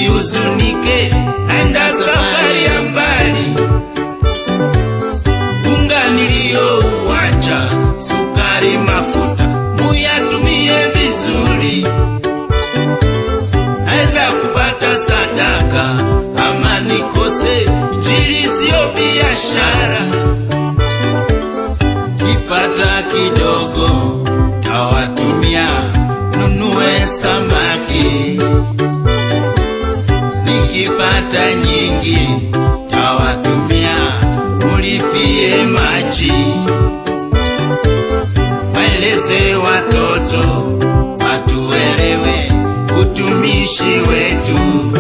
usihuzunike, naenda safari ya mbali. Unga niliowacha, sukari, mafuta, muyatumie vizuri. Naweza kupata sadaka ama nikose, injili sio biashara. Kipata kidogo tawatumia, nunue samaki. Nikipata nyingi tawatumia, mulipie maji. Waeleze watoto watuelewe utumishi wetu.